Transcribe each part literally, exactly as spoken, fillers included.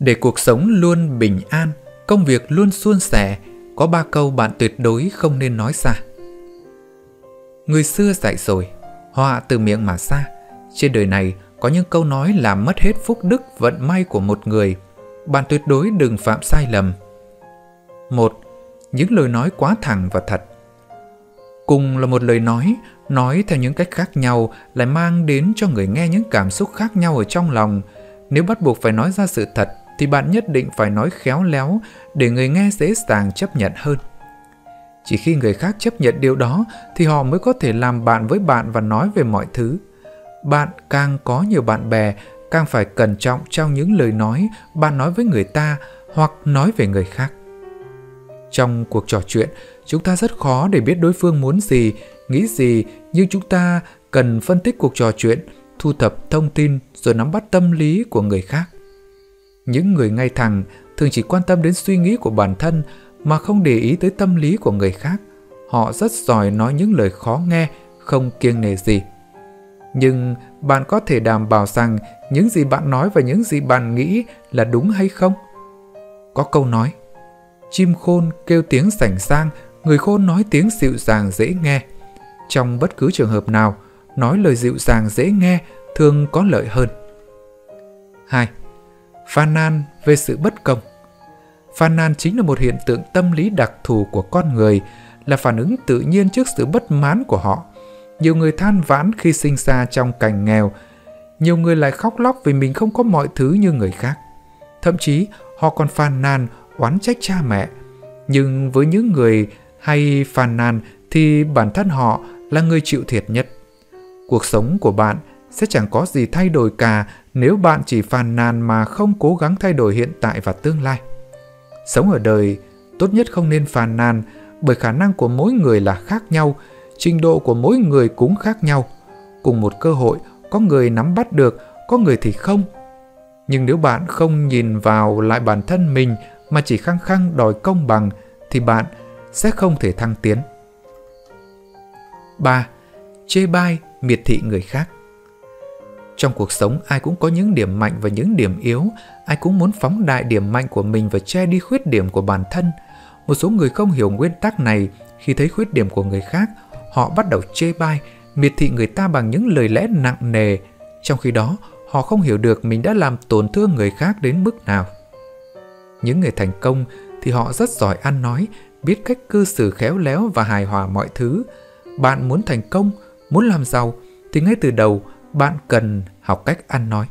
Để cuộc sống luôn bình an, công việc luôn suôn sẻ, có ba câu bạn tuyệt đối không nên nói ra. Người xưa dạy rồi, họa từ miệng mà ra. Trên đời này có những câu nói làm mất hết phúc đức vận may của một người. Bạn tuyệt đối đừng phạm sai lầm. Một, những lời nói quá thẳng và thật. Cùng là một lời nói, nói theo những cách khác nhau lại mang đến cho người nghe những cảm xúc khác nhau ở trong lòng. Nếu bắt buộc phải nói ra sự thật thì bạn nhất định phải nói khéo léo để người nghe dễ dàng chấp nhận hơn. Chỉ khi người khác chấp nhận điều đó thì họ mới có thể làm bạn với bạn và nói về mọi thứ. Bạn càng có nhiều bạn bè, càng phải cẩn trọng trong những lời nói bạn nói với người ta hoặc nói về người khác. Trong cuộc trò chuyện, chúng ta rất khó để biết đối phương muốn gì, nghĩ gì, nhưng chúng ta cần phân tích cuộc trò chuyện, thu thập thông tin rồi nắm bắt tâm lý của người khác. Những người ngay thẳng thường chỉ quan tâm đến suy nghĩ của bản thân mà không để ý tới tâm lý của người khác. Họ rất giỏi nói những lời khó nghe, không kiêng nể gì. Nhưng bạn có thể đảm bảo rằng những gì bạn nói và những gì bạn nghĩ là đúng hay không? Có câu nói, chim khôn kêu tiếng sảnh sang, người khôn nói tiếng dịu dàng dễ nghe. Trong bất cứ trường hợp nào, nói lời dịu dàng dễ nghe thường có lợi hơn. Hai, phàn nàn về sự bất công. Phàn nàn chính là một hiện tượng tâm lý đặc thù của con người, là phản ứng tự nhiên trước sự bất mãn của họ. Nhiều người than vãn khi sinh ra trong cảnh nghèo, nhiều người lại khóc lóc vì mình không có mọi thứ như người khác. Thậm chí họ còn phàn nàn, oán trách cha mẹ. Nhưng với những người hay phàn nàn thì bản thân họ là người chịu thiệt nhất. Cuộc sống của bạn sẽ chẳng có gì thay đổi cả nếu bạn chỉ phàn nàn mà không cố gắng thay đổi hiện tại và tương lai. Sống ở đời, tốt nhất không nên phàn nàn, bởi khả năng của mỗi người là khác nhau, trình độ của mỗi người cũng khác nhau. Cùng một cơ hội, có người nắm bắt được, có người thì không. Nhưng nếu bạn không nhìn vào lại bản thân mình mà chỉ khăng khăng đòi công bằng thì bạn sẽ không thể thăng tiến. Ba. Chê bai, miệt thị người khác. Trong cuộc sống ai cũng có những điểm mạnh và những điểm yếu, ai cũng muốn phóng đại điểm mạnh của mình và che đi khuyết điểm của bản thân. Một số người không hiểu nguyên tắc này, khi thấy khuyết điểm của người khác, họ bắt đầu chê bai, miệt thị người ta bằng những lời lẽ nặng nề, trong khi đó họ không hiểu được mình đã làm tổn thương người khác đến mức nào. Những người thành công thì họ rất giỏi ăn nói, biết cách cư xử khéo léo và hài hòa mọi thứ. Bạn muốn thành công, muốn làm giàu thì ngay từ đầu bạn cần học cách ăn nói.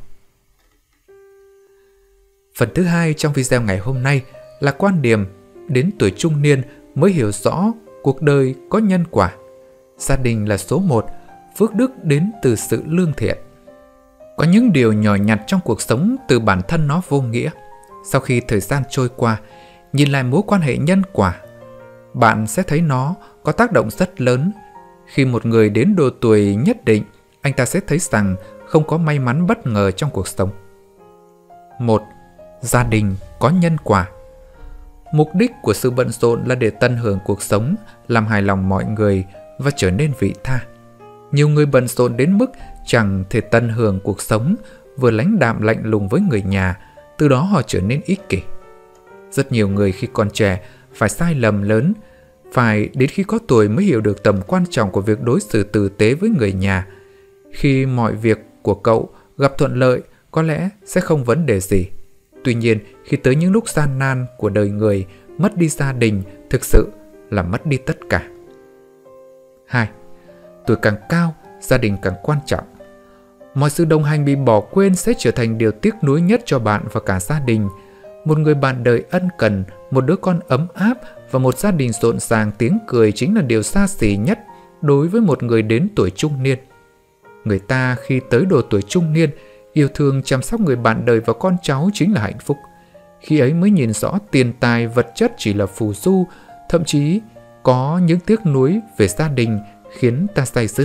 Phần thứ hai trong video ngày hôm nay là quan điểm đến tuổi trung niên mới hiểu rõ cuộc đời có nhân quả. Gia đình là số một, phước đức đến từ sự lương thiện. Có những điều nhỏ nhặt trong cuộc sống từ bản thân nó vô nghĩa. Sau khi thời gian trôi qua, nhìn lại mối quan hệ nhân quả, bạn sẽ thấy nó có tác động rất lớn. Khi một người đến độ tuổi nhất định, anh ta sẽ thấy rằng không có may mắn bất ngờ trong cuộc sống. Một. Gia đình có nhân quả. Mục đích của sự bận rộn là để tận hưởng cuộc sống, làm hài lòng mọi người và trở nên vị tha. Nhiều người bận rộn đến mức chẳng thể tận hưởng cuộc sống, vừa lãnh đạm lạnh lùng với người nhà, từ đó họ trở nên ích kỷ. Rất nhiều người khi còn trẻ phải sai lầm lớn, phải đến khi có tuổi mới hiểu được tầm quan trọng của việc đối xử tử tế với người nhà. Khi mọi việc của cậu gặp thuận lợi, có lẽ sẽ không vấn đề gì. Tuy nhiên, khi tới những lúc gian nan của đời người, mất đi gia đình thực sự là mất đi tất cả. Hai. Tuổi càng cao, gia đình càng quan trọng. Mọi sự đồng hành bị bỏ quên sẽ trở thành điều tiếc nuối nhất cho bạn và cả gia đình. Một người bạn đời ân cần, một đứa con ấm áp và một gia đình rộn ràng tiếng cười chính là điều xa xỉ nhất đối với một người đến tuổi trung niên. Người ta khi tới độ tuổi trung niên, yêu thương chăm sóc người bạn đời và con cháu chính là hạnh phúc. Khi ấy mới nhìn rõ tiền tài vật chất chỉ là phù du, thậm chí có những tiếc nuối về gia đình khiến ta day dứt.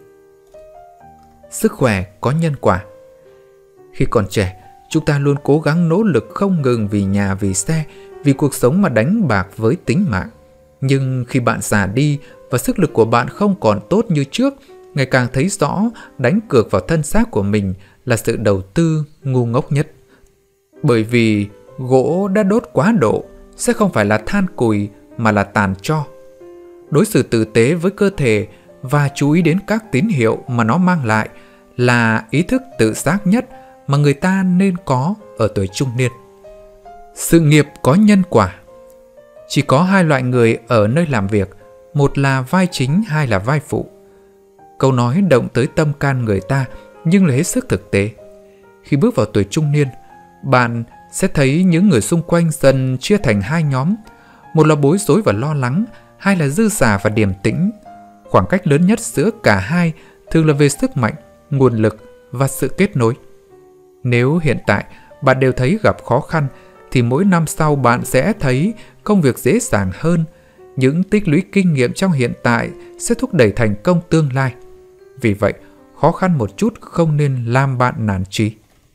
Sức khỏe có nhân quả. Khi còn trẻ, chúng ta luôn cố gắng nỗ lực không ngừng vì nhà, vì xe, vì cuộc sống mà đánh bạc với tính mạng. Nhưng khi bạn già đi và sức lực của bạn không còn tốt như trước, ngày càng thấy rõ đánh cược vào thân xác của mình là sự đầu tư ngu ngốc nhất. Bởi vì gỗ đã đốt quá độ sẽ không phải là than củi mà là tàn tro. Đối xử tử tế với cơ thể và chú ý đến các tín hiệu mà nó mang lại là ý thức tự giác nhất mà người ta nên có ở tuổi trung niên. Sự nghiệp có nhân quả. Chỉ có hai loại người ở nơi làm việc, một là vai chính, hai là vai phụ. Câu nói động tới tâm can người ta nhưng là hết sức thực tế. Khi bước vào tuổi trung niên, bạn sẽ thấy những người xung quanh dần chia thành hai nhóm. Một là bối rối và lo lắng, hai là dư dả và điềm tĩnh. Khoảng cách lớn nhất giữa cả hai thường là về sức mạnh, nguồn lực và sự kết nối. Nếu hiện tại bạn đều thấy gặp khó khăn, thì mỗi năm sau bạn sẽ thấy công việc dễ dàng hơn. Những tích lũy kinh nghiệm trong hiện tại sẽ thúc đẩy thành công tương lai. Vì vậy, khó khăn một chút không nên làm bạn nản chí.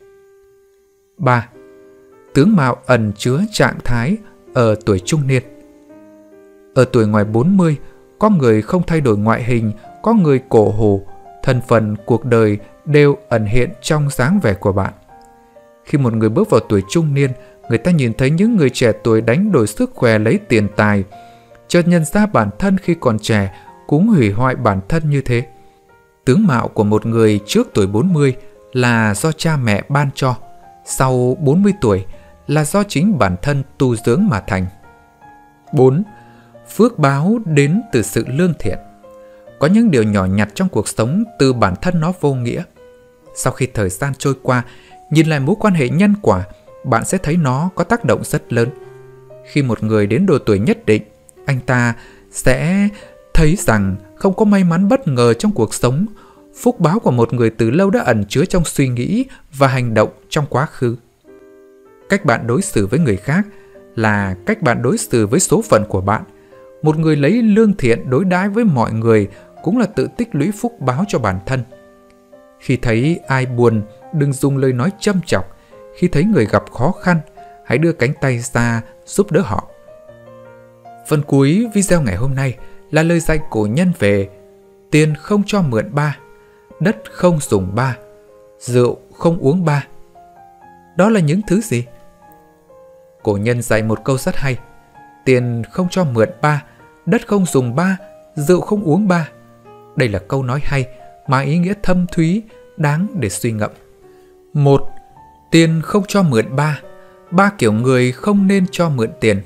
ba. Tướng mạo ẩn chứa trạng thái ở tuổi trung niên. Ở tuổi ngoài bốn mươi, có người không thay đổi ngoại hình, có người cổ hủ, thân phận cuộc đời đều ẩn hiện trong dáng vẻ của bạn. Khi một người bước vào tuổi trung niên, người ta nhìn thấy những người trẻ tuổi đánh đổi sức khỏe lấy tiền tài, chợt nhận ra bản thân khi còn trẻ cũng hủy hoại bản thân như thế. Tướng mạo của một người trước tuổi bốn mươi là do cha mẹ ban cho, sau bốn mươi tuổi là do chính bản thân tu dưỡng mà thành. bốn. Phước báo đến từ sự lương thiện. Có những điều nhỏ nhặt trong cuộc sống từ bản thân nó vô nghĩa. Sau khi thời gian trôi qua, nhìn lại mối quan hệ nhân quả, bạn sẽ thấy nó có tác động rất lớn. Khi một người đến độ tuổi nhất định, anh ta sẽ thấy rằng không có may mắn bất ngờ trong cuộc sống. Phúc báo của một người từ lâu đã ẩn chứa trong suy nghĩ và hành động trong quá khứ. Cách bạn đối xử với người khác là cách bạn đối xử với số phận của bạn. Một người lấy lương thiện đối đãi với mọi người cũng là tự tích lũy phúc báo cho bản thân. Khi thấy ai buồn, đừng dùng lời nói châm chọc. Khi thấy người gặp khó khăn, hãy đưa cánh tay ra giúp đỡ họ. Phần cuối video ngày hôm nay là lời dạy cổ nhân về tiền không cho mượn ba, đất không dùng ba, rượu không uống ba. Đó là những thứ gì? Cổ nhân dạy một câu rất hay. Tiền không cho mượn ba, đất không dùng ba, rượu không uống ba. Đây là câu nói hay mà ý nghĩa thâm thúy, đáng để suy ngẫm. Một. Tiền không cho mượn ba. Ba kiểu người không nên cho mượn tiền.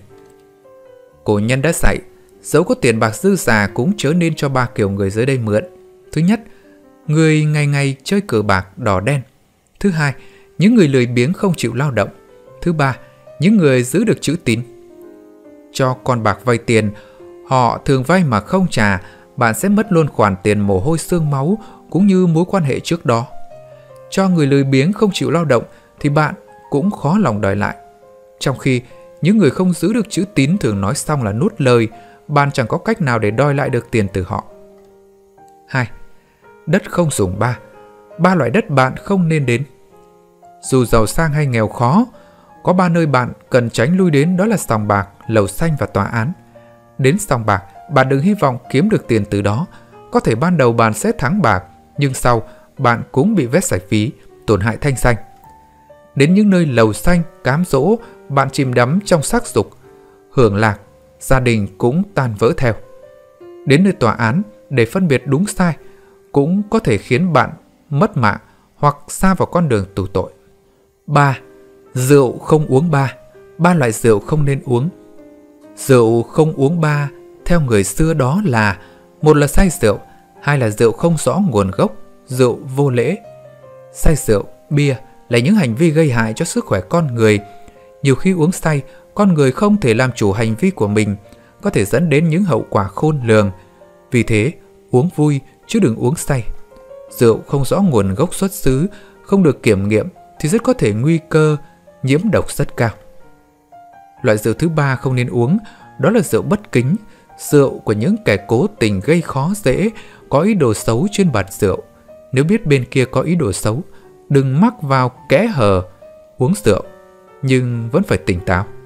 Cổ nhân đã dạy, dẫu có tiền bạc dư giả cũng chớ nên cho ba kiểu người dưới đây mượn. Thứ nhất, người ngày ngày chơi cờ bạc đỏ đen. Thứ hai, những người lười biếng không chịu lao động. Thứ ba, những người giữ được chữ tín. Cho con bạc vay tiền, họ thường vay mà không trả, bạn sẽ mất luôn khoản tiền mồ hôi xương máu cũng như mối quan hệ trước đó. Cho người lười biếng không chịu lao động thì bạn cũng khó lòng đòi lại. Trong khi những người không giữ được chữ tín thường nói xong là nuốt lời, bạn chẳng có cách nào để đòi lại được tiền từ họ. hai. Đất không dùng ba. Ba loại đất bạn không nên đến. Dù giàu sang hay nghèo khó, có ba nơi bạn cần tránh lui đến, đó là sòng bạc, lầu xanh và tòa án. Đến sòng bạc, bạn đừng hy vọng kiếm được tiền từ đó. Có thể ban đầu bạn sẽ thắng bạc, nhưng sau bạn cũng bị vét sạch phí, tổn hại thanh danh. Đến những nơi lầu xanh, cám dỗ, bạn chìm đắm trong sắc dục, hưởng lạc, gia đình cũng tan vỡ theo. Đến nơi tòa án, để phân biệt đúng sai, cũng có thể khiến bạn mất mạng hoặc sa vào con đường tù tội. ba. Rượu không uống ba. Ba loại rượu không nên uống. Rượu không uống ba theo người xưa đó là: một là say rượu, hai là rượu không rõ nguồn gốc, rượu vô lễ. Say rượu, bia là những hành vi gây hại cho sức khỏe con người. Nhiều khi uống say, con người không thể làm chủ hành vi của mình, có thể dẫn đến những hậu quả khôn lường. Vì thế, uống vui chứ đừng uống say. Rượu không rõ nguồn gốc xuất xứ, không được kiểm nghiệm thì rất có thể nguy cơ nhiễm độc rất cao. Loại rượu thứ ba không nên uống đó là rượu bất kính, rượu của những kẻ cố tình gây khó dễ, có ý đồ xấu trên bạt rượu. Nếu biết bên kia có ý đồ xấu, đừng mắc vào kẽ hở uống rượu, nhưng vẫn phải tỉnh táo.